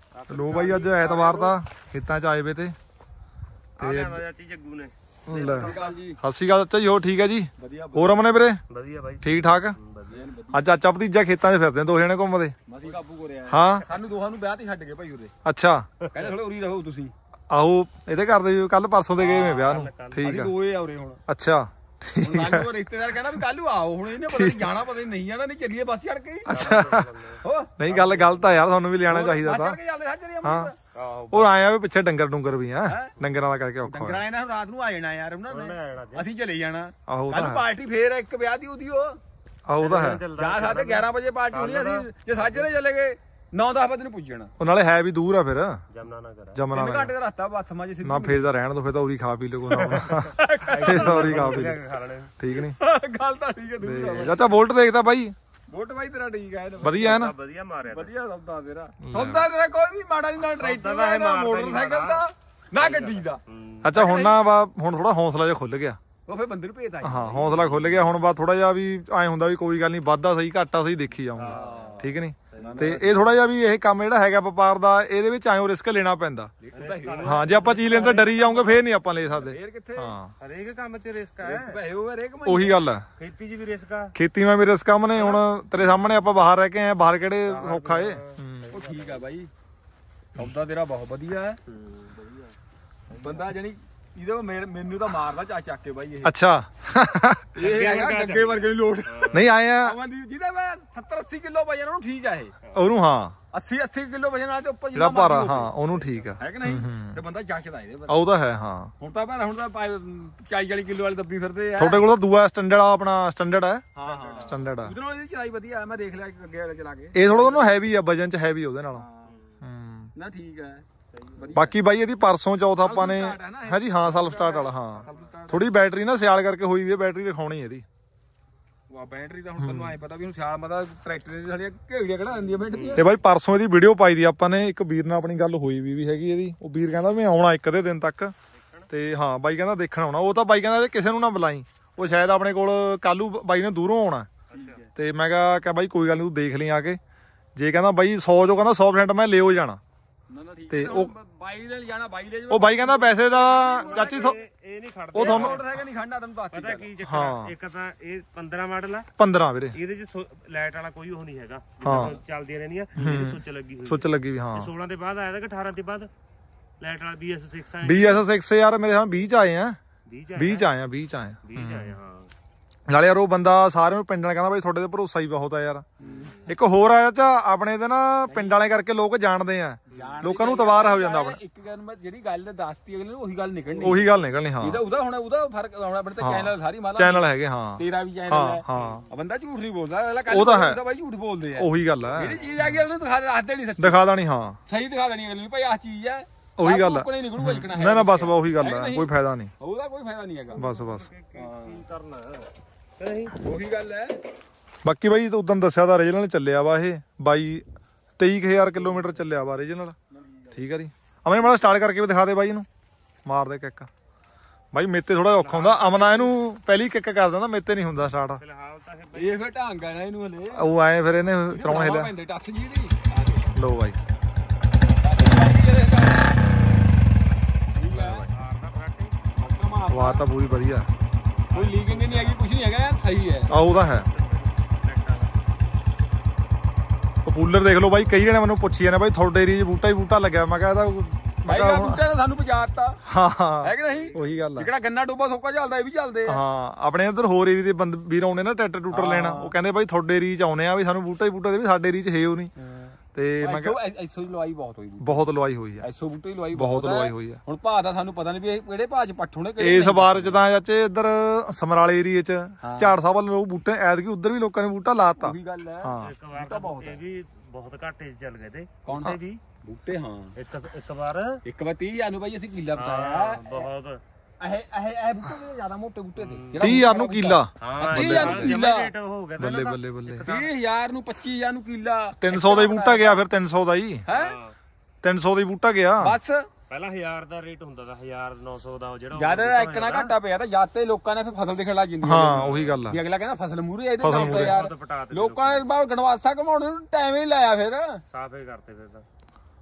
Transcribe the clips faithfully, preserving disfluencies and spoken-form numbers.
ਲੋ ਬਾਈ ਅੱਜ ਐਤਵਾਰ ਦਾ ਖੇਤਾਂ ਚ ਆਏ ਵੇ ਤੇ ਤੇ ਚਾਚੀ ਜੱਗੂ ਨੇ ਲੈ ਸਤਿ ਸ਼੍ਰੀ ਅਕਾਲ ਚਾਚਾ ਜੀ। ਹੋਰ ਠੀਕ ਹੈ ਜੀ? ਹੋਰ ਅਮਨੇ ਵੀਰੇ ਵਧੀਆ ਬਾਈ ਠੀਕ ਠਾਕ? ਅੱਜ ਚਾਚਾ ਭਤੀਜਾ ਖੇਤਾਂ 'ਚ ਫਿਰਦੇ ਦੋ ਜਣੇ ਘੁੰਮਦੇ। ਮਸੀਂ ਕਾਬੂ ਕਰਿਆ ਹਾਂ ਸਾਨੂੰ ਦੋਹਾਂ ਨੂੰ ਵਿਆਹ ਤੇ ਛੱਡ ਗਏ ਭਾਈ ਉਰੇ। ਅੱਛਾ ਕਹਿੰਦੇ ਥੋੜੇ ਉਰੀ ਰਹੋ ਤੁਸੀਂ। ਆਹੋ ਇਹਦੇ ਘਰ ਦੇ ਕੱਲ ਪਰਸੋਂ ਦੇ ਗਏ ਮੈਂ ਵਿਆਹ ਨੂੰ। ਠੀਕ ਅਸੀਂ ਆ ਦੋਏ ਆ ਉਰੇ ਹੁਣ। ਅੱਛਾ ਸਾਨੂੰ ਰਿਸ਼ਤੇਦਾਰ ਕਹਿੰਦਾ ਵੀ ਕੱਲ ਨੂੰ ਆਓ। ਹੁਣ ਇਹਨੇ ਪਤਾ ਜਾਣਾ ਪਤਾ ਨਹੀਂ ਜਾਣਾ ਨਹੀਂ ਚੱਲੀਏ ਬੱਸ ਚੜ ਕੇ। ਅੱਛਾ ਨਹੀਂ ਗੱਲ ਗਲਤ ਆ ਯਾਰ ਤੁਹਾਨੂੰ ਵੀ ਲਿਆਣਾ ਚਾਹੀਦਾ ਤਾਂ। ਹਾਂ ਉਹ ਆਇਆ ਵੀ ਪਿੱਛੇ ਡੰਗਰ ਡੁੰਗਰ ਵੀ ਆ ਡੰਗਰਾਂ ਦਾ ਕਰਕੇ ਔਖਾ ਡੰਗਰਾਂ ਇਹਨਾਂ ਰਾਤ ਨੂੰ ਆ ਜਾਣਾ ਯਾਰ ਉਹਨਾਂ ਨੇ। ਅਸੀਂ ਚਲੇ ਜਾਣਾ ਆਹੋ ਕੱਲ ਪਾਰਟੀ ਫੇਰ ਇੱਕ ਵਿਆਹ ਦੀ ਉਹਦੀ ਉਹ ਆਹੋ ਤਾਂ ਹੈ। ਜਾਂ ਸਾਢੇ ਗਿਆਰਾਂ ਵਜੇ ਪਾਰਟੀ ਹੋਣੀ ਅਸੀਂ ਜੇ ਸਾਜਰੇ ਚਲੇ ਗਏ ਨੌ ਦਸ ਵਜੇ ਨੂੰ ਪੁੱਜ ਜਾਣਾ। ਉਹ ਨਾਲੇ ਹੈ ਵੀ ਦੂਰ ਆ ਫਿਰ ਜਮਨਾ ਨਾ ਕਰ ਜਮਨਾ ਤਿੰਨ ਘੰਟੇ ਦਾ ਰਸਤਾ ਬੱਸ ਮਾਜੇ ਸਿੱਧੀ ਨਾ ਫੇਰ ਤਾਂ ਰਹਿਣ ਦੋ ਫਿਰ ਤਾਂ ਉਰੀ ਖਾ ਪੀ ਲਓ ਕੋਈ ਨਾ ਫੇਰ ਤਾਂ ਉਰੀ ਖਾ ਪੀ ਲਓ ਠੀਕ ਨਹੀਂ ਗੱਲ ਤਾਂ ਠੀਕ ਹੈ ਦੂਰ ਚਾਚਾ ਵੋਲਟ ਦੇਖਦਾ ਬਾਈ ਵੋਟ ਬਾਈ ਤੇਰਾ ਠੀਕ ਹੈ ਵਧੀਆ ਹੈ ਨਾ ਵਧੀਆ ਮਾਰਿਆ ਵਧੀਆ ਸੌਦਾ ਤੇਰਾ ਸੌਦਾ ਤੇਰਾ ਕੋਈ ਵੀ ਮਾੜਾ ਨਹੀਂ ਨਾ ਟਰੈਕਟਰ ਦਾ ਨਾ ਮੋਟਰਸਾਈਕਲ ਦਾ ਨਾ ਗੱਡੀ ਦਾ। ਅੱਛਾ ਹੁਣ ਨਾ ਵਾ ਹੁਣ ਥੋੜਾ ਹੌਸਲਾ ਜਿਹਾ ਖੁੱਲ ਗਿਆ। ਉਹ ਫੇਰ ਬੰਦੇ ਨੂੰ ਭੇਜਦਾ ਹਾਂ ਹੌਸਲਾ ਖੁੱਲ ਗਿਆ ਹੁਣ ਬਾ ਥੋੜਾ ਜਿਹਾ ਵੀ ਐ ਹੁੰਦਾ ਵੀ ਕੋਈ ਗੱਲ ਨਹੀਂ ਵਾਧਾ ਸਹੀ ਘਾਟਾ ਸਹੀ ਦੇਖੀ ਜਾਊਗਾ ਠੀਕ ਨਹੀਂ। ਤੇ ਇਹ ਥੋੜਾ ਜਿਹਾ ਵੀ ਇਹ ਕੰਮ ਜਿਹੜਾ ਹੈਗਾ ਵਪਾਰ ਦਾ ਇਹਦੇ ਵਿੱਚ ਐਂ ਰਿਸਕ ਲੈਣਾ ਪੈਂਦਾ। ਹਾਂ ਜੇ ਆਪਾਂ ਚੀਜ਼ ਲੈਣ ਤੋਂ ਡਰੀ ਜਾਊਂਗੇ ਫੇਰ ਨਹੀਂ ਆਪਾਂ ਲੈ ਸਕਦੇ। ਹਾਂ ਹਰੇਕ ਕੰਮ 'ਚ ਰਿਸਕ ਹੈ ਉਹੀ ਗੱਲ ਹੈ। ਖੇਤੀ 'ਚ ਵੀ ਰਿਸਕ ਆ ਖੇਤੀ ਮੈਂ ਵੀ ਰਿਸਕ ਕੰਮ ਨੇ ਹੁਣ ਤੇਰੇ ਸਾਹਮਣੇ ਆਪਾਂ ਬਾਹਰ ਰਹਿ ਕੇ ਆਏ ਬਾਹਰ ਕਿਹੜੇ ਸੌਖਾ ਏ। ਉਹ ਠੀਕ ਆ ਬਾਈ ਸੌਦਾ ਤੇਰਾ ਬਹੁਤ ਵਧੀਆ ਹੈ ਬੰਦਾ ਜਾਨੀ ਇਹਦਾ ਮੈਨੂੰ ਤਾਂ ਮਾਰਦਾ ਚਾ ਚੱਕ ਕੇ ਬਾਈ ਇਹ। ਅੱਛਾ ਇਹ ਹੈਗਾ ਅੱਗੇ ਵਰਗੇ ਨੂੰ ਲੋਡ ਨਹੀਂ ਆਇਆ ਜਿਹਦਾ ਮੈਂ ਸੱਤਰ ਅੱਸੀ ਕਿਲੋ ਵਜਨ ਉਹਨੂੰ ਠੀਕ ਆ ਇਹ। ਉਹਨੂੰ ਹਾਂ ਅੱਸੀ ਅੱਸੀ ਕਿਲੋ ਵਜਨ ਆ ਤੇ ਉੱਪਰ ਜਿਹੜਾ ਭਾਰਾ ਹਾਂ ਉਹਨੂੰ ਠੀਕ ਆ ਹੈ ਕਿ ਨਹੀਂ ਤੇ ਬੰਦਾ ਜੱਚਦਾ ਇਹਦੇ ਉਹ ਤਾਂ ਹੈ। ਹਾਂ ਹੁਣ ਤਾਂ ਭਾਰਾ ਹੁਣ ਤਾਂ ਚਾਲੀ ਚਾਲੀ ਕਿਲੋ ਵਾਲੀ ਦੱਬੀ ਫਿਰਦੇ ਆ। ਤੁਹਾਡੇ ਕੋਲ ਤਾਂ ਦੂਆ ਸਟੈਂਡਰਡ ਆ ਆਪਣਾ ਸਟੈਂਡਰਡ ਹੈ। ਹਾਂ ਹਾਂ ਸਟੈਂਡਰਡ ਆ ਉਹਦੇ ਨਾਲ ਇਹਦੀ ਚਲਾਈ ਵਧੀਆ ਮੈਂ ਦੇਖ ਲਿਆ ਅੱਗੇ ਵਾਲੇ ਚਲਾ ਕੇ। ਇਹ ਥੋੜਾ ਉਹਨੂੰ ਹੈਵੀ ਆ ਵਜਨ ਚ ਹੈਵੀ ਉਹਦੇ ਨਾਲ ਹੂੰ ਨਾ ਠੀਕ ਹੈ। ਬਾਕੀ ਬਾਈ ਇਹਦੀ ਪਰਸੋਂ ਚੌਥ ਆਪਾਂ ਨੇ ਹੈ ਜੀ ਹਾਂ ਸੈਲਫ ਸਟਾਰਟ ਵਾਲਾ ਹਾਂ ਥੋੜੀ ਬੈਟਰੀ ਨਾ ਸਿਆਲ ਕਰਕੇ ਹੋਈ ਵੀ ਹੈ ਬੈਟਰੀ ਦਿਖਾਉਣੀ ਇਹਦੀ। ਵਾਹ ਬੈਟਰੀ ਤਾਂ ਹੁਣ ਤੈਨੂੰ ਐ ਪਤਾ ਵੀ ਹੁਣ ਸਿਆਲ ਮਦਾ ਟਰੈਕਟਰ ਦੀ ਸਾਡੀਆਂ ਘੇੜੀਆਂ ਕਢਾ ਦਿੰਦੀਆਂ ਬੈਟਰੀ। ਤੇ ਬਾਈ ਪਰਸੋਂ ਇਹਦੀ ਵੀਡੀਓ ਪਾਈ ਦੀ ਆਪਾਂ ਨੇ ਇੱਕ ਵੀਰ ਨਾਲ ਆਪਣੀ ਗੱਲ ਹੋਈ ਵੀ ਵੀ ਹੈਗੀ ਇਹਦੀ। ਉਹ ਵੀਰ ਕਹਿੰਦਾ ਮੈਂ ਆਉਣਾ ਇੱਕ ਅੱਧੇ ਦਿਨ ਤੱਕ ਤੇ ਹਾਂ ਬਾਈ ਕਹਿੰਦਾ ਦੇਖਣ ਆਉਣਾ। ਉਹ ਤਾਂ ਬਾਈ ਕਹਿੰਦਾ ਕਿਸੇ ਨੂੰ ਨਾ ਬੁਲਾਈ ਉਹ ਸ਼ਾਇਦ ਆਪਣੇ ਕੋਲ ਕੱਲੂ ਬਾਈ ਨੇ ਦੂਰੋਂ ਆਉਣਾ ਤੇ ਮੈਂ ਕਿਹਾ ਕਿ ਬਾਈ ਕੋਈ ਗੱਲ ਨਹੀਂ ਤੂੰ ਦੇਖ ਲਈ ਆ ਕੇ ਜੇ ਕਹਿੰਦਾ ਬਾਈ ਸੌ ਚੋਂ ਕਹਿੰਦਾ ਸੌ ਪਰਸੈਂਟ ਮੈਂ ਲਿਓ ਜਾਣਾ ਤੇ ਉਹ ਬਾਈ ਨੇ ਜਾਣਾ ਬਾਈ ਲੈ ਉਹ ਬਾਈ ਕਹਿੰਦਾ ਪੈਸੇ ਦਾ ਚਾਚੀ ਇਹ ਨਹੀਂ ਖੜਦਾ ਉਹ ਤੁਹਾਨੂੰ ਮੋਟਰਸਾਈਕਲ ਨਹੀਂ ਖੜਨਾ ਤੈਨੂੰ ਦੱਸ ਪਤਾ ਕੀ ਚੱਕਰ ਇੱਕ ਤਾਂ ਇਹ ਪੰਦਰਾਂ ਮਾਡਲ ਆ ਪੰਦਰਾਂ ਵੀਰੇ ਇਹਦੇ ਚ ਲਾਈਟ ਵਾਲਾ ਕੋਈ ਉਹ ਨਹੀਂ ਹੈਗਾ ਚੱਲਦੀਆਂ ਰਹਿੰਦੀਆਂ ਇਹਦੀ ਸੁੱਚ ਲੱਗੀ ਹੋਈ ਸੁੱਚ ਲੱਗੀ ਵੀ ਹਾਂ ਸੋਲਾਂ ਦੇ ਬਾਅਦ ਆਇਆ ਤਾਂ ਅਠਾਰਾਂ ਦੇ ਬਾਅਦ ਲਾਈਟ ਵਾਲਾ ਬੀ ਐਸ ਸਿਕਸ ਆਇਆ ਬੀ ਐਸ ਸਿਕਸ ਯਾਰ ਮੇਰੇ ਸਾਹਮਣੇ ਵੀਹ ਚ ਆਏ ਆ ਵੀਹ ਚ ਆਏ ਆ ਵੀਹ ਚ ਆਏ ਵੀਹ ਚ ਆਏ ਹਾਂ ਨਾਲੇ ਯਾਰ ਉਹ ਬੰਦਾ ਸਾਰਿਆਂ ਨੂੰ ਪਿੰਡ ਵਾਲੇ ਕਹਿੰਦਾ ਬਾਈ ਤੁਹਾਡੇ ਤੇ ਭਰੋਸਾ ਹੀ ਬਹੁਤ ਆ ਯਾਰ। ਇੱਕ ਹੋਰ ਆਇਆ ਚਾ ਆਪਣੇ ਤੇ ਨਾ ਪਿੰਡ ਵਾਲੇ ਕਰਕੇ ਲੋਕ ਜਾਣਦੇ ਆ ਲੋਕਾਂ ਨੂੰ ਤਵਾਰ ਹੋ ਜਾਂਦਾ ਆਪਣਾ। ਇੱਕ ਗੱਲ ਮੈਂ ਜਿਹੜੀ ਗੱਲ ਦੱਸਤੀ ਅਗਲੇ ਨੂੰ ਉਹੀ ਗੱਲ ਨਿਕਲਣੀ ਉਹੀ ਗੱਲ ਨਿਕਲਣੀ ਹਾਂ। ਇਹਦਾ ਉਹਦਾ ਹੁਣ ਉਹਦਾ ਫਰਕ ਆਉਣਾ ਆਪਣੇ ਤੇ ਚੈਨਲ ਸਾਰੀ ਮਾਲਾ ਚੈਨਲ ਹੈਗੇ ਹਾਂ ਤੇਰਾ ਵੀ ਚੈਨਲ ਹੈ ਹਾਂ ਬੰਦਾ ਝੂਠ ਨਹੀਂ ਬੋਲਦਾ ਅਗਲਾ ਉਹ ਤਾਂ ਹੈ ਬਾਈ ਝੂਠ ਬੋਲਦੇ ਆ ਉਹੀ ਗੱਲ ਹੈ ਜਿਹੜੀ ਚੀਜ਼ ਆ ਗਈ ਉਹਨੂੰ ਦਿਖਾ ਦੱਸ ਦੇਣੀ ਸੱਚੀ ਦਿਖਾ ਦੇਣੀ ਹਾਂ ਸਹੀ ਦਿਖਾ ਦੇਣੀ ਅਗਲੇ ਨੂੰ ਭਾਈ ਆਹ ਚੀਜ਼ ਹੈ ਉਹੀ ਗੱਲ ਹੈ ਨਾ ਨਾ ਬਸ ਉਹੀ ਗੱਲ ਹੈ ਕੋਈ ਫਾਇਦਾ ਨਹੀਂ ਉਹਦਾ ਕੋਈ ਫਾਇਦਾ ਨਹੀਂ ਹੈਗਾ ਬਸ ਬਸ ਕੀ ਕਰਨਾ ਉਹੀ ਗੱਲ ਹੈ। ਬਾਕੀ ਬਾਈ ਉਦੋਂ ਦੱਸਿਆ ਤਾਂ ਰੀਜਨਲ ਚੱਲਿਆ ਵਾ ਇਹ ਬਾਈ ਤੇਈ ਹਜ਼ਾਰ ਕਿਲੋਮੀਟਰ ਚੱਲਿਆ ਵਾ ਰੀਜਨਲ ਠੀਕ ਆ ਜੀ। ਅਮਨ ਮਾੜਾ ਸਟਾਰਟ ਕਰਕੇ ਵੀ ਦਿਖਾ ਦੇ ਬਾਈ ਇਹਨੂੰ ਮਾਰ ਦੇ ਕਿੱਕ ਬਾਈ ਮੇਤੇ ਥੋੜਾ ਔਖਾ ਹੁੰਦਾ ਅਮਨਾ ਇਹਨੂੰ ਪਹਿਲੀ ਕਿੱਕ ਕਰ ਦਿੰਦਾ ਮੇਤੇ ਨਹੀਂ ਹੁੰਦਾ ਸਟਾਰਟ ਇਹ ਫਿਰ ਢੰਗ ਆ ਨਾ ਇਹਨੂੰ ਹਲੇ ਉਹ ਆਏ ਫਿਰ ਇਹਨੇ ਚਲਾਉਣਾ ਹਿਲਿਆ ਪੈਂਦੇ ਟੱਸ ਜੀ ਦੀ ਲੋ ਬਾਈ ਆਵਾਜ਼ ਤਾਂ ਪੂਰੀ ਵਧੀਆ ਕੋਈ ਲੀਕਿੰਗ ਨਹੀਂ ਹੈਗੀ ਕੁਝ ਨਹੀਂ ਹੈਗਾ ਸਹੀ ਹੈ। ਆ ਉਹਦਾ ਹੈ ਪਪੂਲਰ ਦੇਖ ਲਓ ਬਾਈ ਕਈ ਜਣੇ ਮੈਨੂੰ ਪੁੱਛੀ ਜਾਂਦੇ ਬਾਈ ਤੁਹਾਡੇ ਏਰੀਏ 'ਚ ਬੂਟਾ ਹੀ ਬੂਟਾ ਲੱਗਿਆ ਮੈਂ ਕਿਹਾ ਇਹਦਾ ਬਾਈ ਦਾ ਬੂਟਾ ਨੇ ਸਾਨੂੰ ਪਹੁੰਚਾਤਾ ਹਾਂ ਹਾਂ ਹੈ ਕਿ ਨਹੀਂ ਉਹੀ ਗੱਲ ਆ ਜਿਹੜਾ ਗੰਨਾ ਡੋਬਾ ਸੋਕਾ ਚੱਲਦਾ ਇਹ ਵੀ ਚੱਲਦੇ ਆ ਹਾਂ ਆਪਣੇ ਇੱਧਰ ਹੋਰ ਏਰੀਏ ਦੇ ਬੰਦ ਵੀਰ ਆਉਣੇ ਨਾ ਟਰੈਕਟਰ ਟੂਟਰ ਲੈਣਾ ਉਹ ਕਹਿੰਦੇ ਬਾਈ ਤੁਹਾਡੇ ਏਰੀਏ 'ਚ ਆਉਣੇ ਆ ਵੀ ਸਾਨੂੰ ਬੂਟਾ ਹੀ ਬੂਟਾ ਦੇ ਵੀ ਸਾਡੇ ਏਰੀਏ 'ਚ ਹੈ ਉਹ ਨਹੀਂ ਤੇ ਮੈਂ ਕਿਹਾ ਐਸੋ ਦੀ ਲਵਾਈ ਬਹੁਤ ਹੋਈ ਬਹੁਤ ਲਵਾਈ ਹੋਈ ਆ ਐਸੋ ਬੂਟੇ ਦੀ ਲਵਾਈ ਬਹੁਤ ਲਵਾਈ ਹੋਈ ਆ ਹੁਣ ਭਾਅ ਦਾ ਸਾਨੂੰ ਪਤਾ ਨਹੀਂ ਵੀ ਇਹ ਕਿਹੜੇ ਭਾਅ 'ਚ ਪੱਠ ਹੋਣੇ ਇਸ ਵਾਰ 'ਚ ਤਾਂ ਚਾਚੇ ਇੱਧਰ ਸਮਰਾਲੇ ਏਰੀਏ 'ਚ ਝਾੜ ਸਾਹਿਬ ਵੱਲ ਲੋਕ ਬੂਟੇ ਐਤਕੀ ਉੱਧਰ ਵੀ ਲੋਕਾਂ ਨੇ ਬੂਟਾ ਲਾਤਾ ਉਹੀ ਗੱਲ ਹੈ ਹਾਂ ਇੱਕ ਵਾਰ ਤਾਂ ਇਹ ਵੀ ਬਹੁਤ ਘਾਟੇ ਚੱਲ ਗਏ ਤੇ ਕੌਣ ਤੇ ਵੀ ਬੂਟੇ ਹਾਂ ਇੱਕ ਇੱਕ ਵਾਰ ਇੱਕ ਵਾਰ ਤੀਹ ਹਜ਼ਾਰ ਨੂੰ ਬਾਈ ਅਸੀਂ ਕਿੱਲਾ ਬਤਾਇਆ ਬਹੁਤ ਇਹ ਇਹ ਇਹ ਬੂਟੇ ਜ਼ਿਆਦਾ ਮੋਟੇ ਬੂਟੇ ਤੇ ਤੀਹ ਹਜ਼ਾਰ ਨੂੰ ਕਿੱਲਾ ਹਾਂ ਤੀਹ ਹਜ਼ਾਰ ਨੂੰ ਕਿੱਲਾ ਰੇਟ ਹੋ ਗਿਆ ਬੱਲੇ ਬੱਲੇ ਬੱਲੇ ਤੀਹ ਹਜ਼ਾਰ ਨੂੰ ਪੱਚੀ ਹਜ਼ਾਰ ਨੂੰ ਕਿੱਲਾ ਤਿੰਨ ਸੌ ਦਾ ਹੀ ਬੂਟਾ ਗਿਆ ਫਿਰ ਤਿੰਨ ਸੌ ਦਾ ਹੀ ਹੈ ਤਿੰਨ ਸੌ ਦਾ ਹੀ ਬੂਟਾ ਗਿਆ ਬਸ ਪਹਿਲਾਂ ਹਜ਼ਾਰ ਦਾ ਰੇਟ ਹੁੰਦਾ ਤਾਂ ਹਜ਼ਾਰ ਨੌ ਸੌ ਦਾ ਜਿਹੜਾ ਜਦ ਇੱਕ ਨਾ ਘਾਟਾ ਪਿਆ ਤਾਂ ਜਦ ਤੇ ਲੋਕਾਂ ਨੇ ਫਿਰ ਫਸਲ ਦੇਖਣ ਲੱਗ ਜਾਂਦੀ ਹਾਂ ਉਹੀ ਗੱਲ ਆ ਵੀ ਅਗਲਾ ਕਹਿੰਦਾ ਫਸਲ ਮੂਰੇ ਇਹਦੇ ਨਾਲ ਯਾਰ ਲੋਕਾਂ ਨੇ ਬਾਹਰ ਗਣਵਾਸਾ ਘਮਾਉਣ ਨੂੰ ਟਾਈਮ ਹੀ ਲਾਇਆ ਫਿਰ ਸਾਫੇ ਕਰਤੇ ਫਿਰ ਤਾਂ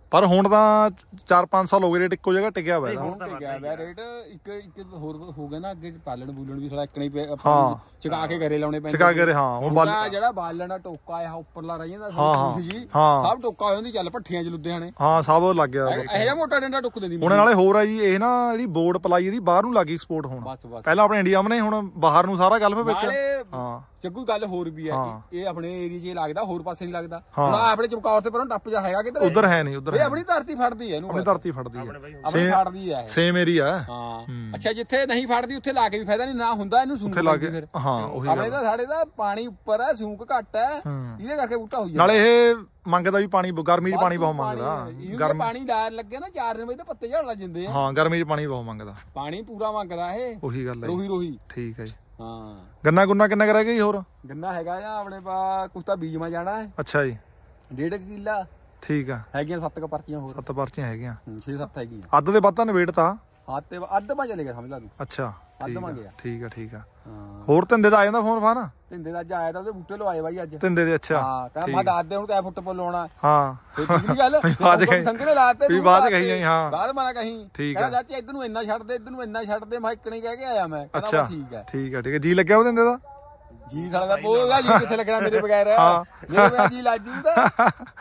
ਪਰ ਹੁਣ ਤਾਂ ਚਾਰ ਪੰਜ ਸਾਲ ਹੋ ਗਏ ਰੇਟ ਇੱਕੋ ਜਗ੍ਹਾ ਟਿਕਿਆ ਹੋਇਆ ਇਹਦਾ। ਹੁਣ ਤੇ ਗਿਆ ਵਾ ਰੇਟ ਇੱਕ ਇੱਕ ਹੋਰ ਹੋ ਗਿਆ ਨਾ ਅੱਗੇ ਪਾਲਣ ਬੂਲਣ ਵੀ ਥੋੜਾ ਇੱਕਣੀ ਹਾਂ। ਚਕਾ ਕੇ ਘਰੇ ਲਾਉਣੇ ਪੈਂਦੇ ਚਕਾ ਕੇ ਹਾਂ ਹੁਣ ਬਾਲ ਜਿਹੜਾ ਬਾਲਣ ਦਾ ਟੋਕਾ ਆ ਉੱਪਰਲਾ ਰਹੀ ਜਾਂਦਾ ਹਾਂ, ਹਾਂ, ਜੀ ਹਾਂ। ਸਭ ਟੋਕਾ ਹੋ ਜਾਂਦੀ ਚੱਲ ਭੱਠੀਆਂ ਚ ਲੁੱਧਿਆਣੇ ਹਾਂ ਸਭ ਲੱਗ ਗਿਆ ਇਹ ਜਿਹਾ ਮੋਟਾ ਡੰਡਾ ਟੁੱਕ ਦਿੰਦੀ ਹੁਣ ਨਾਲੇ ਹੋਰ ਆ ਜੀ ਇਹ ਨਾ ਜਿਹੜੀ ਬੋਰਡ ਪਲਾਈ ਇਹਦੀ ਬਾਹਰ ਨੂੰ ਲੱਗੀ ਐਕਸਪੋਰਟ ਹੋਣ ਬਸ ਬਸ ਪਹਿਲਾਂ ਆਪਣੇ ਇੰਡੀਆ ਮਨੇ ਹੁਣ ਬਾਹਰ ਨੂੰ ਸਾਰਾ ਗਲਫ ਵਿੱਚ ਨਾਲੇ ਹਾਂ ਜੱਗੂ ਗੱਲ ਹੋਰ ਵੀ ਹੈ ਹਾਂ। ਇਹ ਆਪਣੇ ਏਰੀਆ 'ਚ ਲੱਗਦਾ ਹੋਰ ਪਾਸੇ ਨਹੀਂ ਲੱਗਦਾ ਹਾਂ। ਹੁਣ ਆਹ ਆਪਣੇ ਚਮਕੌਰ ਤੇ ਪਰੋਂ ਟੱਪ ਜਾ ਹੈਗਾ ਕਿਧਰ ਉਧਰ ਹੈ ਨਹੀਂ ਉਧਰ ਇਹ ਆਪਣੀ ਧਰਤੀ ਫੜਦੀ ਹੈ ਇਹਨੂੰ ਆਪਣੀ ਧਰਤੀ ਫੜਦੀ ਹੈ ਆਪਣੀ ਫੜਦੀ ਹੈ ਇਹ ਸੇਮ ਏਰੀਆ ਹਾਂ ਅੱਛਾ ਜਿੱਥੇ ਨਹੀਂ ਫੜਦੀ ਉੱਥੇ ਲਾ ਕੇ ਵੀ ਫਾਇਦਾ ਨਹੀਂ ਨਾ ਹੁੰਦਾ ਇਹਨੂੰ ਸੂਕ ਉੱਥੇ ਲਾ ਕੇ ਹਾਂ ਉਹੀ ਆਪਣੇ ਤਾਂ ਸਾਡੇ ਦਾ ਪਾਣੀ ਉੱਪਰ ਹੈ ਸੂਕ ਘੱਟ ਹੈ ਇਹਦੇ ਕਰਕੇ ਬੂਟਾ ਹੋਈ ਜਾਂਦਾ ਨਾਲੇ ਇਹ ਮੰਗਦਾ ਵੀ ਪਾਣੀ ਗਰਮੀ 'ਚ ਪਾਣੀ ਬਹੁਤ ਮੰਗਦਾ ਗਰਮੀ ਪਾਣੀ ਲਾਰ ਲੱਗੇ ਨਾ ਚਾਰ ਵਜੇ ਤੇ ਪੱਤੇ ਝੜ ਲੱਗ ਜਾਂਦੇ ਆ ਹਾਂ ਗਰਮੀ 'ਚ ਪਾਣੀ ਬਹੁਤ ਮੰਗਦਾ ਪਾਣੀ ਪੂਰਾ ਮੰਗਦਾ ਇਹ ਉਹੀ ਗੱਲ ਹੈ ਰੋਹੀ ਰੋਹੀ ਠੀਕ ਹੈ ਜੀ ਹਾਂ ਗੰਨਾ ਗੁੰਨਾ ਕਿੰਨਾ ਕੁ ਰਹਿ ਗਿਆ ਜੀ ਹੋਰ ਗੰਨਾ ਹੈਗਾ ਆ ਆਪਣੇ ਪਾ ਕੁਛ ਤਾਂ ਬੀਜ ਮਾ ਜਾਣਾ ਹੈ ਅੱਛਾ ਜੀ ਡੇਢ ਕਿੱਲਾ ਠੀਕ ਆ ਹੈਗੀਆਂ ਸੱਤ ਕ ਪਰਚੀਆਂ ਹੋਰ ਸੱਤ ਪਰਚੀਆਂ ਹੈਗੀਆਂ ਛੇ ਸੱਤ ਹੈਗੀਆਂ ਅੱਧ ਦੇ ਵੱਧ ਤਾਂ ਨਵੇੜ ਤਾਂ ਹੱਥ ਤੇ ਅੱਧ ਮਾ ਚਲੇ ਗਿਆ ਸਮਝ ਲਾ ਤੂੰ ਅੱਛਾ ਅੱਧ ਠੀਕ ਮਾ ਆ ਗਿਆ ਠੀਕ ਆ ਠੀਕ ਆ ਹਾਂ ਹੋਰ ਧੰਦੇ ਦਾ ਆ ਜਾਂਦਾ ਫੋਨ ਫਾਨ ਤਿੰਦੇ ਦਾ ਅੱਜ ਆਇਆ ਤਾਂ ਉਹਦੇ ਬੂਟੇ ਲਵਾਏ ਬਾਈ ਅੱਜ ਧੰਦੇ ਦੇ ਅੱਛਾ ਹਾਂ ਕਹਿੰਦਾ ਮੈਂ ਦੱਸ ਦੇ ਹੁਣ ਕਿਆ ਫੁੱਟ ਪੁੱਲ ਆਉਣਾ ਹਾਂ ਤੇ ਠੀਕ ਗੱਲ ਬਾਅਦ ਚ ਕਹੀ- ਸੰਗਣੇ ਲਾਤੇ ਵੀ ਬਾਅਦ ਚ ਕਹੀ ਜਾਈ, ਹਾਂ। ਬਾਅਦ ਮਾਰਾ ਕਹੀਂ ਠੀਕ ਆ। ਕਹਿੰਦਾ ਚਾਚੀ ਇੱਧਰ ਨੂੰ ਇੰਨਾ ਛੱਡ ਦੇ ਇੱਧਰ ਨੂੰ ਇੰਨਾ ਛੱਡ ਦੇ ਮੈਂ ਇੱਕ ਨਹੀਂ ਕਹਿ ਕੇ ਆਇਆ ਮੈਂ ਕਹਿੰਦਾ ਅੱਛਾ ਬਸ ਠੀਕ ਹੈ ਠੀਕ ਆ ਠੀਕ ਆ ਜੀ ਲੱਗਿਆ ਉਹ ਧੰਦੇ ਦਾ ਜੀ ਸਾਲਾ ਦਾ ਬੋਲਦਾ ਜੀ ਕਿੱਥੇ ਲੱਗਣਾ ਮੇਰੇ ਬਗੈਰ ਹਾਂ। ਮੇਰੇ ਮੈਂ ਜੀ ਲਾਜੂ ਦਾ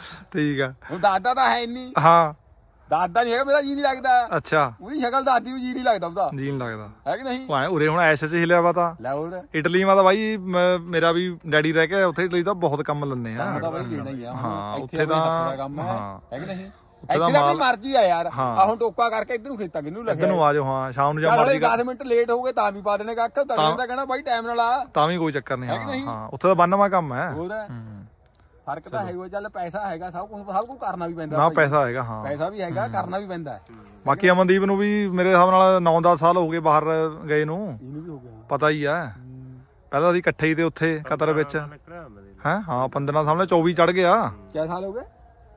ਠੀਕ ਆ ਹੁਣ ਦਾਦਾ ਤਾਂ ਹੈ ਨਹੀਂ ਹਾਂ ਦਾਦਾ ਨਹੀਂ ਹੈਗਾ ਮੇਰਾ ਜੀ ਨਹੀਂ ਲੱਗਦਾ ਅੱਛਾ ਉਹਦੀ ਸ਼ਕਲ ਦਾਦੀ ਨੂੰ ਜੀ ਨਹੀਂ ਲੱਗਦਾ ਉਹਦਾ ਜੀ ਨਹੀਂ ਲੱਗਦਾ ਹੈ ਕਿ ਨਹੀਂ ਉਹ ਐਂ ਉਰੇ ਹੁਣ ਐਸ ਚ ਹਿਲਿਆ ਵਾ ਤਾਂ ਲੈ ਹੋਰ ਇਟਲੀ ਮਾ ਤਾਂ ਬਾਈ ਮ- ਮੇਰਾ ਵੀ ਡੈਡੀ ਰਹਿ ਕੇ ਉੱਥੇ ਇਟਲੀ ਤਾਂ ਬਹੁਤ ਕੰਮ ਲੰਨੇ ਆ ਕੰਮ ਤਾਂ ਬਾਈ ਲੈਣਾ ਹੀ ਆ ਹੁਣ ਹਾਂ, ਇੱਥੇ ਉੱਥੇ ਆਪਣੇ ਹੱਥ ਤਾਂ- ਦਾ ਕੰਮ ਹੈ ਹਾਂ। ਹੈ ਕਿ ਨਹੀਂ ਉੱਥੇ ਦਾ ਇੱਥੇ ਤਾਂ ਮਾਲ- ਆਪਣੀ ਮਰਜ਼ੀ ਆ ਯਾਰ ਹਾਂ। ਆ ਹੁਣ ਟੋਕਾ ਕਰਕੇ ਇੱਧਰ ਨੂੰ ਖੇਤਾਂ ਕਿੰਨੂੰ ਲੱਗਿਆ ਇੱਧਰ ਨੂੰ ਆ ਜਾਓ ਹਾਂ ਸ਼ਾਮ ਨੂੰ ਜਾਂ ਚੱਲ ਮਰਜੀ ਦਸ ਮਿੰਟ ਲੇਟ ਹੋ ਗਏ ਤਾਂ ਵੀ ਪਾ ਦੇਣੇ ਕੱਖ ਤਾਂ ਤਾਂ ਕਹਿਣਾ ਬਾਈ ਟਾਈਮ ਨਾਲ ਆ ਤਾਂ ਵੀ ਕੋਈ ਚੱਕਰ ਨਹੀਂ ਹੈ ਕਿ ਹਾਂ ਨਹੀਂ? ਹਾਂ ਉੱਥੇ ਤਾਂ ਬੰਨਵਾ ਕੰਮ ਹੈ ਹੋਰ ਹੂੰ। ਫਰਕ ਤਾਂ ਹੈਗਾ ਚੱਲ ਪੈਸਾ ਹੈਗਾ ਸਭ ਕੁਝ ਸਭ ਕੁਝ ਕਰਨਾ ਵੀ ਪੈਂਦਾ ਨਾ ਭਾਈ। ਪੈਸਾ ਹੈਗਾ ਹਾਂ ਪੈਸਾ ਵੀ ਹੈਗਾ ਕਰਨਾ ਵੀ ਪੈਂਦਾ ਬਾਕੀ ਅਮਨਦੀਪ ਨੂੰ ਵੀ ਮੇਰੇ ਹਿਸਾਬ ਨਾਲ ਨੌ ਦਸ ਸਾਲ ਹੋ ਗਏ ਬਾਹਰ ਗਏ ਨੂੰ ਇਹਨੂੰ ਵੀ ਹੋ ਗਿਆ ਪਤਾ ਹੀ ਆ ਪਹਿਲਾਂ ਅਸੀਂ ਇਕੱਠੇ ਹੀ ਤੇ ਉੱਥੇ ਕਤਰ ਵਿੱਚ ਹੈ ਹਾਂ ਪੰਦਰਾਂ ਸਾਹਮਣੇ ਚੌਵੀ ਚੜ ਗਿਆ ਕਿੰਨੇ ਸਾਲ ਹੋ ਗਏ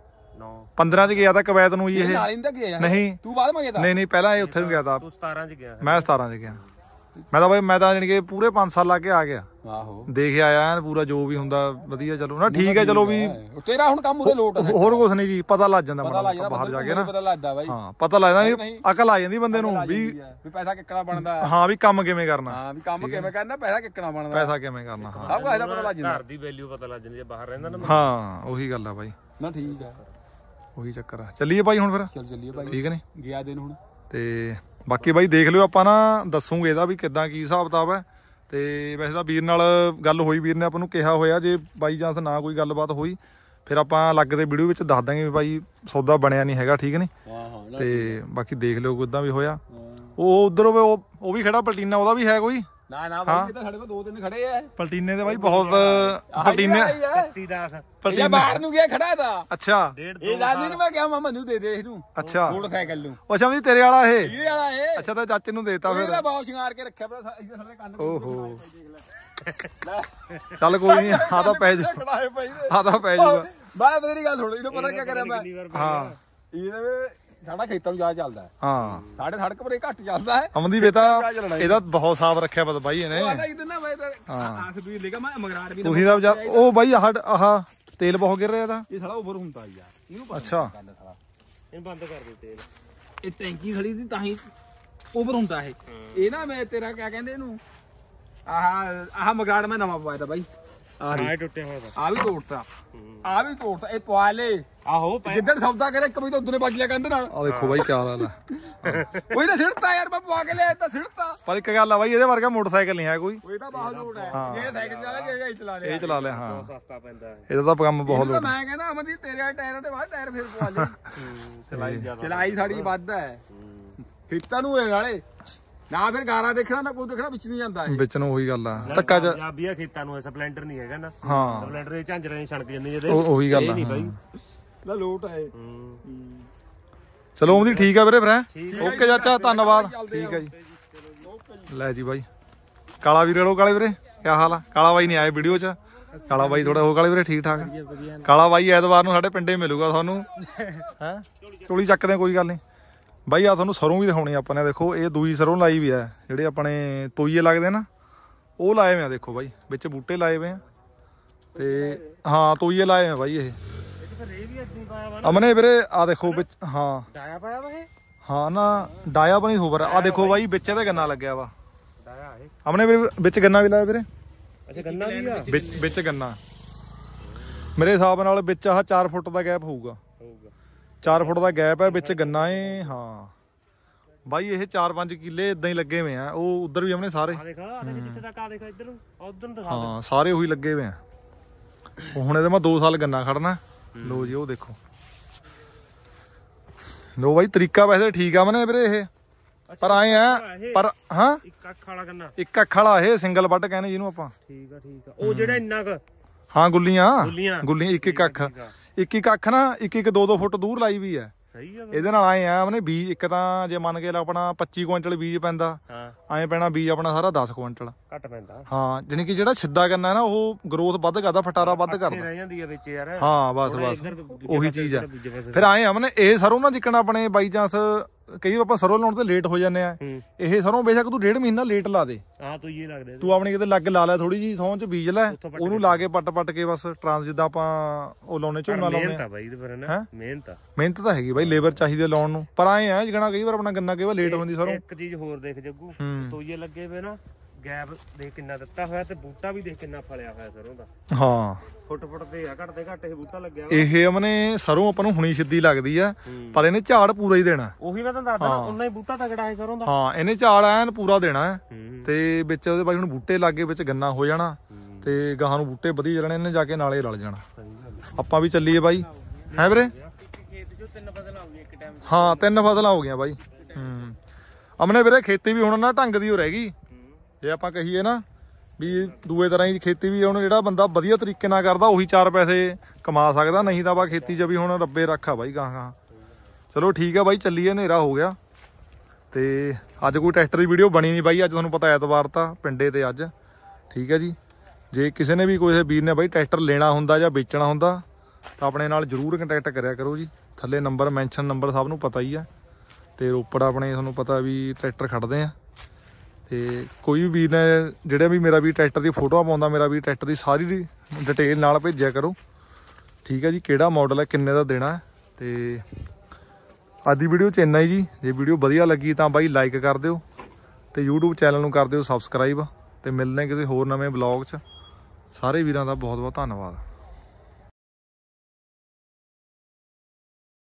ਨੌ ਪੰਦਰਾਂ ਚ ਗਿਆ ਤਾਂ ਕਵੈਤ ਨੂੰ ਜੀ ਇਹ ਨਾਲ ਹੀ ਤਾਂ ਗਿਆ ਯਾਰ। ਨਹੀਂ ਤੂੰ ਬਾਅਦ ਮੈਂ ਗਿਆ ਨਹੀਂ ਨਹੀਂ ਪਹਿਲਾਂ ਇਹ ਉੱਥੇ ਨੂੰ ਗਿਆ ਤਾਂ ਤੂੰ ਸਤਾਰਾਂ ਚ ਗਿਆ ਮੈਂ ਸਤਾਰਾਂ ਚ ਗਿਆ ਮੈਂ ਤਾਂ ਬਾਈ ਮੈਂ ਤਾਂ ਜਾਣੀ ਕਿ ਪੂਰੇ ਪੰਜ ਸਾਲ ਲਾ ਕੇ ਆ ਗਿਆ ਆਹੋ ਦੇਖ ਆਇਆ ਐਨ ਪੂਰਾ ਜੋ ਵੀ ਹੁੰਦਾ ਵਧੀਆ ਚਲੋ ਨਾ ਠੀਕ ਹੈ ਚਲੋ ਵੀ ਤੇਰਾ ਹੁਣ ਕੰਮ ਉਹਦੇ ਲੋਟ ਹੈ ਹੋਰ ਕੁਝ ਨਹੀਂ ਜੀ ਪਤਾ ਲੱਗ ਜਾਂਦਾ ਪਤਾ ਲੱਗ ਮਾੜਾ ਜਾਂਦਾ ਬਾਹਰ ਜਾ ਕੇ ਨਾ ਪਤਾ ਲੱਗਦਾ ਬਾਈ ਹਾਂ ਪਤਾ ਲੱਗਦਾ ਨਹੀਂ ਨਹੀਂ। ਅਕਲ ਆ ਜਾਂਦੀ ਬੰਦੇ ਨੂੰ ਵੀ ਵੀ ਪੈਸਾ ਕਿੱਕਣਾ ਬਣਦਾ ਹੈ। ਹਾਂ ਵੀ ਕੰਮ ਕਿਵੇਂ ਕਰਨਾ ਹਾਂ ਵੀ ਕੰਮ ਕਿਵੇਂ ਕਰਨਾ ਪੈਸਾ ਕਿੱਕਣਾ ਬਣਦਾ ਪੈਸਾ ਕਿਵੇਂ ਕਰਨਾ ਹਾਂ ਸਭ ਕੁਝ ਦਾ ਪਤਾ ਲੱਗ ਜਾਂਦਾ ਘਰ ਦੀ ਵੈਲਿਊ ਪਤਾ ਲੱਗ ਜਾਂਦੀ ਹੈ ਬਾਹਰ ਰਹਿੰਦਾ ਨਾ ਹਾਂ ਉਹੀ ਗੱਲ ਆ ਬਾਈ ਨਾ ਠੀਕ ਆ ਉਹੀ ਚੱਕਰ ਆ ਚੱਲੀਏ ਬਾਈ ਹੁਣ ਫਿਰ ਚੱਲ ਚੱਲੀਏ ਭਾਈ ਠੀਕ ਨੇ ਗਿਆ ਦਿਨ ਹੁਣ ਤੇ ਬਾਕੀ ਬਾਈ ਦੇਖ ਲਿਓ ਆਪਾਂ ਨਾ ਦੱਸੂਗੇ ਇਹਦਾ ਵੀ ਕਿੱਦਾਂ ਕੀ ਹਿਸਾਬ ਕਿਤਾਬ ਹੈ ਤੇ ਵੈਸੇ ਤਾਂ ਵੀਰ ਨਾਲ ਗੱਲ ਹੋਈ ਵੀਰ ਨੇ ਆਪਾਂ ਨੂੰ ਕਿਹਾ ਹੋਇਆ ਜੇ ਬਾਈ ਚਾਂਸ ਨਾ ਕੋਈ ਗੱਲਬਾਤ ਹੋਈ ਫਿਰ ਆਪਾਂ ਅਲੱਗ ਦੇ ਵੀਡੀਓ ਵਿੱਚ ਦੱਸ ਦਾਂਗੇ ਵੀ ਬਾਈ ਸੌਦਾ ਬਣਿਆ ਨਹੀਂ ਹੈਗਾ ਠੀਕ ਨੇ ਹਾਂ ਹਾਂ ਤੇ ਬਾਕੀ ਦੇਖ ਲਿਓ ਕਿੱਦਾਂ ਵੀ ਹੋਇਆ ਉਹ ਉਧਰ ਉਹ ਉਹ ਵੀ ਖੜਾ ਪਲਟੀਨਾ ਉਹਦਾ ਵੀ ਹੈ ਕੋਈ ਨਾ ਨਾ ਬਾਈ ਇਹ ਤਾਂ ਸਾਡੇ ਕੋਲ ਦੋ ਤਿੰਨ ਖੜੇ ਆ ਪਲਟੀਨੇ ਦੇ ਬਾਈ ਬਹੁਤ ਪਲਟੀਨੇ ਇਕੱਤੀ ਦਸ ਇਹ ਬਾਹਰ ਨੂੰ ਗਿਆ ਖੜਾ ਦਾ ਅੱਛਾ ਡੇਢ ਇਹ ਜਾਨੀ ਨੂੰ ਮੈਂ ਕਿਹਾ ਮੈਂ ਮੈਨੂੰ ਦੇ ਦੇ ਇਹਨੂੰ ਅੱਛਾ ਮੋਟਰਸਾਈਕਲ ਨੂੰ ਅੱਛਾ ਵੀ ਤੇਰੇ ਵਾਲਾ ਇਹ ਇਹਦੇ ਵਾਲਾ ਇਹ ਅੱਛਾ ਤਾਂ ਚਾਚੇ ਨੂੰ ਦੇਤਾ ਫਿਰ ਇਹਦਾ ਬਹੁਤ ਸ਼ਿੰਗਾਰ ਕੇ ਰੱਖਿਆ ਪਰ ਇਹਦੇ ਸਾਰੇ ਕੰਨ ਓਹੋ ਚੱਲ ਕੋਈ ਨਹੀਂ ਆ ਤਾਂ ਪੈ ਜਾ ਖੜਾਏ ਪਈ ਆ ਤਾਂ ਪੈ ਜਾਊਗਾ ਬਾਅਦ ਮੇਰੀ ਗੱਲ ਸੁਣ ਇਹਨੂੰ ਪਤਾ ਕੀ ਕਰਿਆ ਮੈਂ ਹਾਂ ਇਹਦੇ ਵਿੱਚ ਸਾਡਾ ਖੇਤਾਂ ਨੂੰ ਜਾ ਚੱਲਦਾ ਹੈ ਹਾਂ ਸਾਡੇ ਸੜਕ ਪਰ ਇਹ ਘੱਟ ਚੱਲਦਾ ਹੈ ਅਮਨਦੀਪ ਇਹ ਤਾਂ ਇਹਦਾ ਬਹੁਤ ਸਾਫ ਰੱਖਿਆ ਪਤਾ ਬਾਈ ਇਹਨੇ ਆਦਾ ਇਹਦੇ ਨਾ ਮੈਂ ਆਖ ਵੀ ਲੇਗਾ ਮੈਂ ਮਗਰਾੜ ਵੀ ਤੁਸੀਂ ਤਾਂ ਵਿਚਾਰ ਉਹ ਬਾਈ ਆਹ ਆਹ ਤੇਲ ਬਹੁਤ ਗਿਰ ਰਿਹਾ ਇਹਦਾ ਇਹ ਸਾਲਾ ਓਵਰ ਹੁੰਦਾ ਯਾਰ ਇਹਨੂੰ ਪਤਾ ਅੱਛਾ ਗੱਲ ਸਾਲਾ ਇਹ ਬੰਦ ਕਰ ਦੇ ਤੇਲ ਇਹ ਟੈਂਕੀ ਖੜੀ ਸੀ ਤਾਂ ਹੀ ਓਵਰ ਹੁੰਦਾ ਇਹ ਇਹ ਨਾ ਮੈਂ ਤੇਰਾ ਕਿਆ ਕਹਿੰਦੇ ਇਹਨੂੰ ਆਹ ਆਹ ਮਗਰਾੜ ਮੈਂ ਨਵਾਂ ਪਵਾਇਆ ਤਾ ਬਾਈ ਆਹ ਆਹ ਟੁੱਟਿਆ ਹੋਇਆ ਤਾ। ਆ ਵੀ ਤੋੜਤਾ ਆ ਵੀ ਤੋੜਤਾ ਇਹ ਪਵਾ ਲੇ ਆਹੋ ਪੈ- ਜਿੱਦਣ ਸੌਦਾ ਕਰੇ ਇੱਕ ਵਜੇ ਤੋਂ ਉਦੋਂ ਵੱਜ ਲਿਆ ਕਹਿੰਦੇ ਨਾਲ ਆ ਦੇਖੋ ਬਾਈ ਕੀ ਹਾਲ ਹੈ ਉਹੀ ਤਾਂ ਸਿੜਤਾ ਯਾਰ ਮੈਂ ਪਵਾ ਕੇ ਲਿਆ ਤਾਂ ਸਿੜਤਾ ਪਰ ਇੱਕ ਗੱਲ ਆ ਬਾਈ ਇਹਦੇ ਵਰਗਾ ਮੋਟਰਸਾਈਕਲ ਨਹੀਂ ਹੈ ਕੋਈ ਉਹ ਤਾਂ ਬਾਹਰ ਲੋਟ ਹੈ ਜਿਹੜੇ ਸਾਈਕਲ ਚਲਾ ਜੇ ਇਹ ਚਲਾ ਲਿਆ ਇਹ ਚਲਾ ਲਿਆ ਹਾਂ ਸਸਤਾ ਪੈਂਦਾ ਹੈ ਇਹਦਾ ਤਾਂ ਕੰਮ ਬਹੁਤ ਇਹਨੂੰ ਤਾਂ ਲੋਟ ਮੈਂ ਕਹਿੰਦਾ ਅਮਨਦੀਪ ਤੇਰੇ ਟਾਇਰਾਂ ਤੇ ਬਾਅਦ ਟਾਇਰ ਫੇਰ ਪਵਾ ਲੈ ਚਲਾਈ ਜ਼ਿਆਦਾ ਚਲਾਈ ਸਾਡੀ ਵੱਧ ਹੈ ਹਿੱਤਾਂ ਨੂੰ ਇਹ ਨਾਲੇ ਨਾ ਫਿਰ ਗਾਰਾ ਦੇਖਣਾ ਨਾ ਕੋਈ ਦੇਖਣਾ ਵਿੱਚ ਨਹੀਂ ਜਾਂਦਾ ਇਹ ਵਿੱਚ ਨੂੰ ਉਹੀ ਗੱਲ ਆ ਧੱਕਾ ਚ ਪੰਜਾਬੀਆ ਖੇਤਾਂ ਨੂੰ ਸਪਲੈਂਡਰ ਨਹੀਂ ਹੈਗਾ ਨਾ ਹਾਂ ਸਪਲੈਂਡਰ ਦੇ ਝਾਂਜਰਾਂ ਦੀ ਛਣਕ ਜਾਂਦੀ ਜਿਹਦੇ ਉਹ ਉਹੀ ਗੱਲ ਇਹ ਆ ਨਹੀਂ ਬਾਈ ਨਾ ਲੋਟ ਹੈ ਹੂੰ। ਚਲੋ ਉਹਦੀ ਠੀਕ ਆ ਵੀਰੇ ਫਿਰ ਓਕੇ ਚਾਚਾ ਧੰਨਵਾਦ ਠੀਕ ਹੈ ਜੀ ਲੈ ਜੀ ਬਾਈ ਕਾਲਾ ਵੀਰੇ ਰੋ ਕਾਲੇ ਵੀਰੇ ਕੀ ਹਾਲ ਆ ਕਾਲਾ ਬਾਈ ਨਹੀਂ ਆਏ ਵੀਡੀਓ ਚ ਕਾਲਾ ਬਾਈ ਥੋੜਾ ਹੋ ਕਾਲੇ ਵੀਰੇ ਠੀਕ ਠਾਕ ਕਾਲਾ ਬਾਈ ਐਤਵਾਰ ਨੂੰ ਸਾਡੇ ਪਿੰਡੇ ਮਿਲੂਗਾ ਤੁਹਾਨੂੰ ਹੈ ਚੋਲੀ ਚੱਕਦੇ ਕੋਈ ਗੱਲ ਨਹੀਂ ਬਾਈ ਆ ਤੁਹਾਨੂੰ ਸਰੋਂ ਵੀ ਦਿਖਾਉਣੀ ਆਪਾਂ ਨੇ ਦੇਖੋ ਇਹ ਦੂਈ ਸਰੋਂ ਲਾਈ ਵੀ ਆ ਜਿਹੜੇ ਆਪਣੇ ਤੋਈਏ ਲੱਗਦੇ ਨਾ ਉਹ ਲਾਏ ਹੋਏ ਆ ਦੇਖੋ ਬਾਈ ਵਿੱਚ ਬੂਟੇ ਲਾਏ ਹੋਏ ਆ ਤੇ ਹਾਂ ਤੋਈਏ ਲਾਏ ਹੋਏ ਆ ਬਾਈ ਇਹ ਇਦਾਂ ਪਾਇਆ ਵਾ ਅਮਨੇ ਵੀਰੇ ਆ ਦੇਖੋ ਵਿੱਚ ਹਾਂ ਡਾਇਆ ਪਾਇਆ ਵਾ ਇਹ ਹਾਂ ਨਾ ਡਾਇਆ ਬਣੀ ਹੋਵਰ ਆ ਦੇਖੋ ਬਾਈ ਵਿੱਚ ਇਹਦੇ ਗੰਨਾ ਲੱਗਿਆ ਵਾ ਡਾਇਆ ਇਹ ਅਮਨੇ ਵੀਰੇ ਵਿੱਚ ਗੰਨਾ ਵੀ ਲਾਇਆ ਵੀਰੇ ਅੱਛਾ ਗੰਨਾ ਵੀ ਆ ਵਿੱਚ ਵਿੱਚ ਗੰਨਾ ਮੇਰੇ ਹਿਸਾਬ ਨਾਲ ਵਿੱਚ ਆਹ ਚਾਰ ਫੁੱਟ ਦਾ ਗੈਪ ਹੋਊਗਾ ਹੋਊਗਾ ਚਾਰ ਫੁੱਟ ਦਾ ਗੈਪ ਹੈ ਵਿੱਚ ਗੰਨਾ ਏ ਹਾਂ ਬਾਈ ਇਹ ਚਾਰ ਪੰਜ ਕਿੱਲੇ ਇਦਾਂ ਹੀ ਲੱਗੇ ਹੋਏ ਆ ਉਹ ਉਧਰ ਵੀ ਅਮਨੇ ਸਾਰੇ ਆ ਦੇਖ ਆ ਦੇਖ ਜਿੱਥੇ ਤੱਕ ਆ ਦੇਖ ਇੱਧਰ ਨੂੰ ਉਧਰ ਨੂੰ ਦਿਖਾ ਹਾਂ ਸਾਰੇ ਉਹੀ ਲੱਗੇ ਹੋਏ ਆ ਉਹ ਹੁਣ ਇਹਦੇ ਮੈਂ ਦੋ ਸਾਲ ਗੰਨਾ ਖੜਨਾ ਲੋ ਜੀ ਉਹ ਦੇਖੋ ਲੋ ਬਾਈ ਤਰੀਕਾ ਵੈਸੇ ਠੀਕ ਆ ਮਨੇ ਵੀਰੇ ਇਹ ਪਰ ਆਏ ਆ ਪਰ ਹਾਂ ਇੱਕ ਅੱਖ ਵਾਲਾ ਗੰਨਾ ਇੱਕ ਅੱਖ ਵਾਲਾ ਇਹ ਸਿੰਗਲ ਵੱਡ ਕਹਿੰਦੇ ਜਿਹਨੂੰ ਆਪਾਂ ਠੀਕ ਆ ਠੀਕ ਆ ਉਹ ਜਿਹੜਾ ਇੰਨਾ ਕ ਹਾਂ ਗੁੱਲੀਆਂ ਗੁੱਲੀਆਂ ਗੁੱਲੀਆਂ ਇੱਕ ਇੱਕ ਅੱਖ ਇੱਕ ਇੱਕ ਅੱਖ ਨਾ ਇੱਕ ਇੱਕ ਦੋ ਦੋ ਫੁੱਟ ਦੂਰ ਲਾਈ ਵੀ ਆ ਸਹੀ ਆ ਇਹਦੇ ਨਾਲ ਆਏ ਆ ਉਹਨੇ ਬੀਜ ਇੱਕ ਤਾਂ ਜੇ ਮੰਨ ਕੇ ਲਾ ਆਪਣਾ ਪੱਚੀ ਕੁਇੰਟਲ ਬੀਜ ਪੈਂਦਾ ਹਾਂ ਐਂ ਪੈਣਾ ਬੀਜ ਆਪਣਾ ਸਾਰਾ ਦਸ ਕੁਇੰਟਲ ਘੱਟ ਪੈਂਦਾ ਹਾਂ ਜਾਨੀ ਕਿ ਜਿਹੜਾ ਸਿੱਧਾ ਗੰਨਾ ਨਾ ਉਹ ਗਰੋਥ ਵੱਧ ਕਰਦਾ ਫਟਾਰਾ ਵੱਧ ਕਰਦਾ ਰਹਿ ਜਾਂਦੀ ਆ ਵਿੱਚ ਯਾਰ ਹਾਂ ਬਸ ਬਸ ਉਹੀ ਚੀਜ਼ ਆ ਫਿਰ ਆਏ ਆ ਮਨੇ ਇਹ ਸਰੋਂ ਨਾ ਜਿੱਕਣ ਆਪਣੇ ਬਾਈ ਚਾਂਸ ਕਈ ਵਾਰ ਆਪਾਂ ਸਰੋਂ ਲਾਉਣ ਤੇ ਲੇਟ ਹੋ ਜਾਂਦੇ ਆ ਇਹ ਸਰੋਂ ਬੇਸ਼ੱਕ ਤੂੰ ਡੇਢ ਮਹੀਨਾ ਲੇਟ ਲਾ ਦੇ ਹਾਂ ਤੂੰ ਇਹ ਲੱਗਦਾ ਤੂੰ ਆਪਣੀ ਕਿਤੇ ਲੱਗ ਲਾ ਲੈ ਥੋੜੀ ਜੀ ਸੌਂ ਚ ਬੀਜ ਲੈ ਉਹਨੂੰ ਲਾ ਕੇ ਪੱਟ ਪੱਟ ਕੇ ਬਸ ਟਰਾਂਸ ਜਿੱਦਾਂ ਆਪਾਂ ਉਹ ਲਾਉਣੇ ਝੋਨਾ ਲਾਉਣੇ ਮਿਹਨਤ ਆ ਬਾਈ ਇਹਦੇ ਪਰ ਨਾ ਮਿਹਨਤ ਆ ਮਿਹਨਤ ਤਾਂ ਹੈਗੀ ਬਾਈ ਲੇਬਰ ਚਾਹੀਦੀ ਲਾਉਣ ਨੂੰ ਪਰ ਆਏ ਆ ਜਿਕਣਾ ਕਈ ਵਾਰ ਆਪਣਾ ਗੰਨਾ ਕਈ ਵਾਰ ਲੇਟ ਹੁੰਦੀ ਸਰੋਂ ਇੱਕ ਚੀਜ਼ ਹੋਰ ਦੇਖ ਜੱਗੂ ਤੋਈਏ ਲੱਗੇ ਵੇ ਨਾ ਗੈਪ ਦੇਖ ਕਿੰਨਾ ਦਿੱਤਾ ਹੋਇਆ ਤੇ ਬੂਟਾ ਵੀ ਦੇਖ ਕਿੰਨਾ ਫਲਿਆ ਹੋਇਆ ਸਰੋਂ ਦਾ ਹਾਂ ਫੁੱਟ ਫੁੱਟ ਤੇ ਆ ਘੱਟ ਤੇ ਘੱਟ ਇਹ ਬੂਟਾ ਲੱਗਿਆ ਇਹ ਅਮਨੇ ਸਰੋਂ ਆਪਾਂ ਨੂੰ ਹੁਣੀ ਸਿੱਧੀ ਲੱਗਦੀ ਆ ਪਰ ਇਹਨੇ ਝਾੜ ਪੂਰਾ ਹੀ ਦੇਣਾ ਉਹੀ ਮੈਂ ਤੁਹਾਨੂੰ ਦੱਸਦਾ ਉਹਨਾਂ ਹੀ ਬੂਟਾ ਤਗੜਾ ਹੈ ਸਰੋਂ ਦਾ ਹਾਂ ਇਹਨੇ ਝਾੜ ਐਨ ਪੂਰਾ ਦੇਣਾ ਤੇ ਵਿੱਚ ਉਹਦੇ ਬਾਈ ਹੁਣ ਬੂਟੇ ਲੱਗੇ ਵਿੱਚ ਗੰਨਾ ਹੋ ਜਾਣਾ ਤੇ ਗਾਹਾਂ ਨੂੰ ਬੂਟੇ ਵਧੀਆ ਚੱਲਣੇ ਇਹਨੇ ਜਾ ਕੇ ਨਾਲੇ ਰਲ ਜਾਣਾ ਆਪਾਂ ਵੀ ਚੱਲੀਏ ਬਾਈ ਹੈ ਵੀਰੇ ਖੇਤ ਚੋਂ ਤਿੰਨ ਫਸਲਾਂ ਹੋ ਗਈਆਂ ਇੱਕ ਟਾਈਮ ਹਾਂ ਤਿੰਨ ਫਸਲਾਂ ਹੋ ਗਈਆਂ ਬਾਈ ਹੂੰ ਅਮਨੇ ਵੀਰੇ ਖੇਤੀ ਵੀ ਹੁਣ ਨਾ ਢੰਗ ਦੀ ਹੋ ਰਹਿ ਗਈ ਜੇ ਆਪਾਂ ਕਹੀਏ ਨਾ ਵੀ ਦੂਏ ਤਰ੍ਹਾਂ ਦੀ ਖੇਤੀ ਵੀ ਹੁਣ ਜਿਹੜਾ ਬੰਦਾ ਵਧੀਆ ਤਰੀਕੇ ਨਾਲ ਕਰਦਾ ਉਹੀ ਚਾਰ ਪੈਸੇ ਕਮਾ ਸਕਦਾ ਨਹੀਂ ਤਾਂ ਬਾ ਖੇਤੀ 'ਚ ਵੀ ਹੁਣ ਰੱਬੇ ਰੱਖਾ ਬਾਈ ਗਾਂ ਗਾਂ ਚਲੋ ਠੀਕ ਆ ਬਾਈ ਚੱਲੀਏ ਹਨੇਰਾ ਹੋ ਗਿਆ ਤੇ ਅੱਜ ਕੋਈ ਟਰੈਕਟਰ ਦੀ ਵੀਡੀਓ ਬਣੀ ਨਹੀਂ ਬਾਈ ਅੱਜ ਤੁਹਾਨੂੰ ਪਤਾ ਐਤਵਾਰ ਤਾਂ ਪਿੰਡੇ ਤੇ ਅੱਜ ਠੀਕ ਹੈ ਜੀ ਜੇ ਕਿਸੇ ਨੇ ਵੀ ਕੋਈ ਵੀਰ ਨੇ ਬਾਈ ਟਰੈਕਟਰ ਲੈਣਾ ਹੁੰਦਾ ਜਾਂ ਵੇਚਣਾ ਹੁੰਦਾ ਤਾਂ ਆਪਣੇ ਨਾਲ ਜ਼ਰੂਰ ਕੰਟੈਕਟ ਕਰਿਆ ਕਰੋ ਜੀ ਥੱਲੇ ਨੰਬਰ ਮੈਂਸ਼ਨ ਨੰਬਰ ਸਭ ਨੂੰ ਪਤਾ ਹੀ ਆ ਤੇ ਰੋਪੜ ਆਪਣੇ ਤੁਹਾਨੂੰ ਪਤਾ ਵੀ ਟਰੈਕਟਰ ਖੜਦੇ ਆ ਤੇ ਕੋਈ ਵੀ ਵੀਰ ਨੇ ਜਿਹੜੇ ਵੀ ਮੇਰਾ ਵੀ ਟਰੈਕਟਰ ਦੀ ਫੋਟੋਆਂ ਪਾਉਂਦਾ ਮੇਰਾ ਵੀ ਟਰੈਕਟਰ ਦੀ ਸਾਰੀ ਡਿਟੇਲ ਨਾਲ ਭੇਜਿਆ ਕਰੋ ਠੀਕ ਹੈ ਜੀ ਕਿਹੜਾ ਮਾਡਲ ਹੈ ਕਿੰਨੇ ਦਾ ਦੇਣਾ ਤੇ ਅੱਜ ਦੀ ਵੀਡੀਓ 'ਚ ਇੰਨਾ ਹੀ ਜੀ ਜੇ ਵੀਡੀਓ ਵਧੀਆ ਲੱਗੀ ਤਾਂ ਬਾਈ ਲਾਈਕ ਕਰ ਦਿਓ ਤੇ YouTube ਚੈਨਲ ਨੂੰ ਕਰ ਦਿਓ ਸਬਸਕ੍ਰਾਈਬ ਤੇ ਮਿਲਦੇ ਕਿਸੇ ਹੋਰ ਨਵੇਂ ਵਲੌਗ 'ਚ ਸਾਰੇ ਵੀਰਾਂ ਦਾ ਬਹੁਤ ਬਹੁਤ ਧੰਨਵਾਦ।